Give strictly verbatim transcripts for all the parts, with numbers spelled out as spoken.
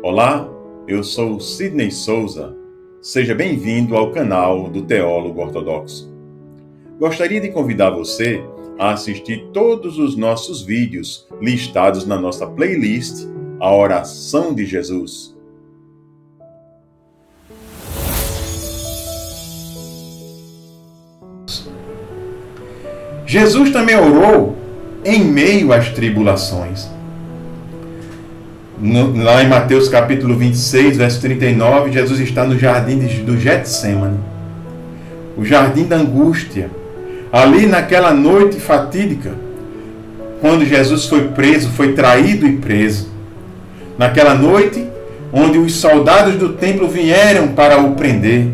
Olá, eu sou Sidney Souza. Seja bem-vindo ao canal do Teólogo Ortodoxo. Gostaria de convidar você a assistir todos os nossos vídeos listados na nossa playlist A Oração de Jesus. Jesus também orou em meio às tribulações. No, lá em Mateus capítulo vinte e seis, verso trinta e nove, Jesus está no jardim de, do Getsemane, o jardim da angústia. Ali naquela noite fatídica, quando Jesus foi preso, foi traído e preso. Naquela noite, onde os soldados do templo vieram para o prender,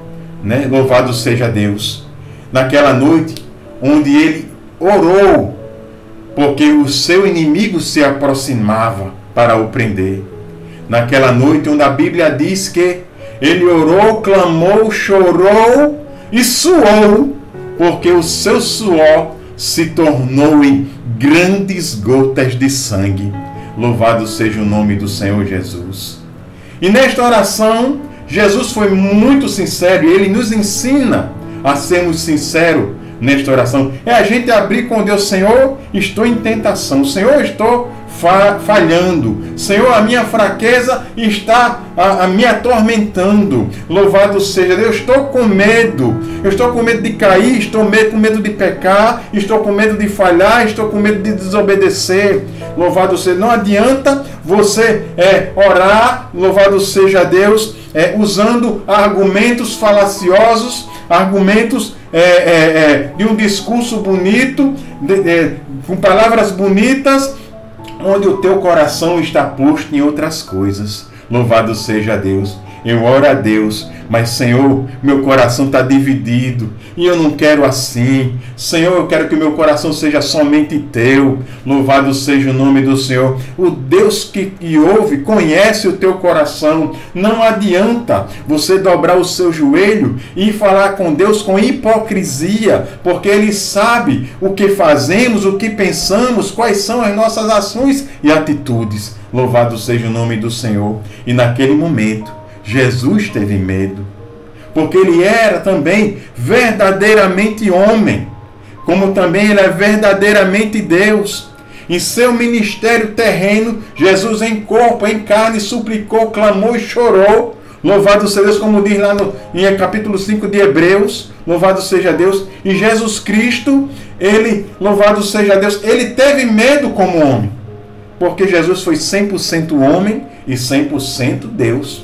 né? Louvado seja Deus. Naquela noite, onde ele orou, porque o seu inimigo se aproximava para o prender. Naquela noite onde a Bíblia diz que ele orou, clamou, chorou e suou, porque o seu suor se tornou em grandes gotas de sangue. Louvado seja o nome do Senhor Jesus. E nesta oração, Jesus foi muito sincero e ele nos ensina a sermos sinceros nesta oração. É a gente abrir com Deus: Senhor, estou em tentação. Senhor, estou falhando. Senhor, a minha fraqueza está a, a me atormentando. Louvado seja Deus. Eu estou com medo. Eu estou com medo de cair. Estou com medo de pecar. Estou com medo de falhar. Estou com medo de desobedecer. Louvado seja. Não adianta você é, orar, louvado seja Deus, é, usando argumentos falaciosos, argumentos é, é, é, de um discurso bonito, de, de, com palavras bonitas, onde o teu coração está posto em outras coisas. Louvado seja Deus. Eu oro a Deus, mas Senhor, meu coração está dividido e eu não quero assim. Senhor, eu quero que o meu coração seja somente teu. Louvado seja o nome do Senhor. O Deus que, que ouve, conhece o teu coração. Não adianta você dobrar o seu joelho e falar com Deus com hipocrisia, porque Ele sabe o que fazemos, o que pensamos, quais são as nossas ações e atitudes. Louvado seja o nome do Senhor. E naquele momento, Jesus teve medo, porque ele era também verdadeiramente homem, como também ele é verdadeiramente Deus. Em seu ministério terreno, Jesus em corpo, em carne, suplicou, clamou e chorou. Louvado seja Deus, como diz lá no em capítulo cinco de Hebreus. Louvado seja Deus. E Jesus Cristo, ele, louvado seja Deus, ele teve medo como homem, porque Jesus foi cem por cento homem e cem por cento Deus.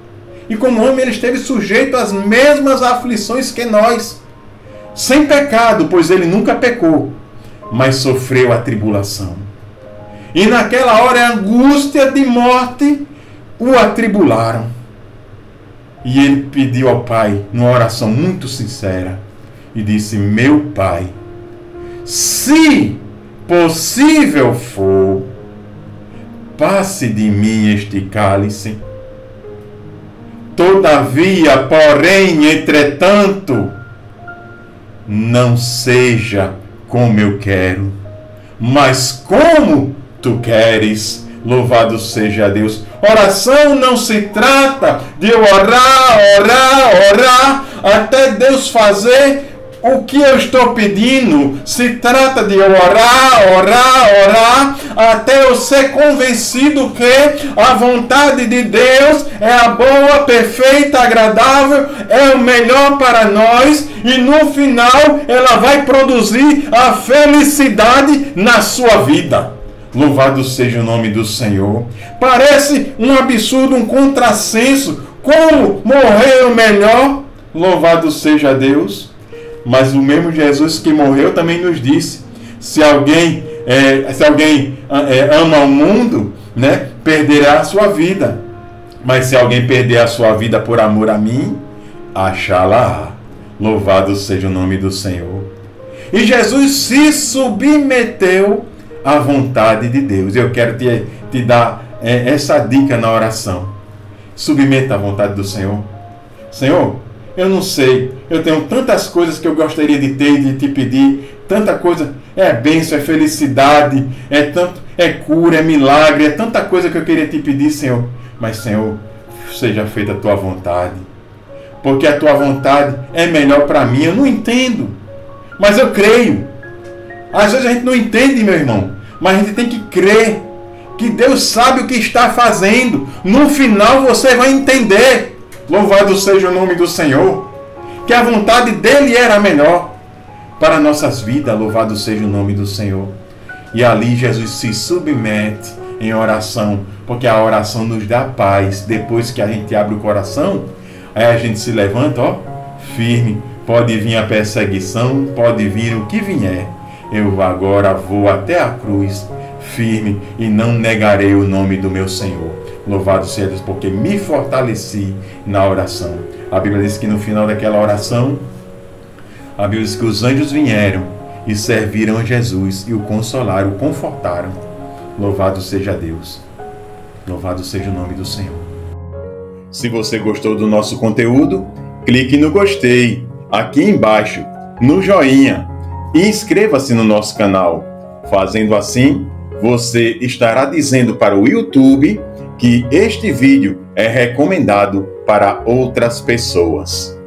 E como homem ele esteve sujeito às mesmas aflições que nós, sem pecado, pois ele nunca pecou, mas sofreu a tribulação. E naquela hora a angústia de morte o atribularam. E ele pediu ao Pai, numa oração muito sincera, e disse: meu Pai, se possível for, passe de mim este cálice. Todavia, porém, entretanto, não seja como eu quero, mas como tu queres. Louvado seja Deus. Oração não se trata de orar, orar, orar, até Deus fazer o que eu estou pedindo. Se trata de orar, orar, orar, até eu ser convencido que a vontade de Deus é a boa, perfeita, agradável, é o melhor para nós, e no final ela vai produzir a felicidade na sua vida. Louvado seja o nome do Senhor. Parece um absurdo, um contrassenso. Como morrer é o melhor? Louvado seja Deus. Mas o mesmo Jesus que morreu também nos disse: se alguém, é, se alguém é, ama o mundo, né, perderá a sua vida. Mas se alguém perder a sua vida por amor a mim, achá-la. Louvado seja o nome do Senhor. E Jesus se submeteu à vontade de Deus. Eu quero te, te dar é, essa dica na oração. Submeta à vontade do Senhor. Senhor, eu não sei, eu tenho tantas coisas que eu gostaria de ter e de te pedir, tanta coisa, é bênção, é felicidade, é tanto, é cura, é milagre, é tanta coisa que eu queria te pedir, Senhor. Mas, Senhor, seja feita a tua vontade. Porque a tua vontade é melhor para mim. Eu não entendo, mas eu creio. Às vezes a gente não entende, meu irmão, mas a gente tem que crer que Deus sabe o que está fazendo. No final você vai entender. Louvado seja o nome do Senhor. Que a vontade dele era melhor para nossas vidas. Louvado seja o nome do Senhor. E ali Jesus se submete em oração, porque a oração nos dá paz. Depois que a gente abre o coração, aí a gente se levanta, ó, firme. Pode vir a perseguição, pode vir o que vier. Eu agora vou até a cruz, firme, e não negarei o nome do meu Senhor. Louvado seja Deus, porque me fortaleci na oração. A Bíblia diz que no final daquela oração, a Bíblia diz que os anjos vieram e serviram a Jesus e o consolaram, o confortaram. Louvado seja Deus. Louvado seja o nome do Senhor. Se você gostou do nosso conteúdo, clique no gostei, aqui embaixo, no joinha, e inscreva-se no nosso canal. Fazendo assim, você estará dizendo para o YouTube que este vídeo é recomendado para outras pessoas.